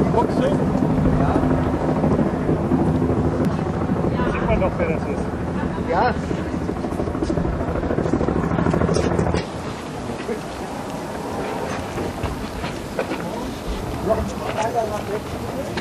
Guckst du? Ja. Sieht man doch, wer das ist. Ja. Noch ein weiter nach rechts.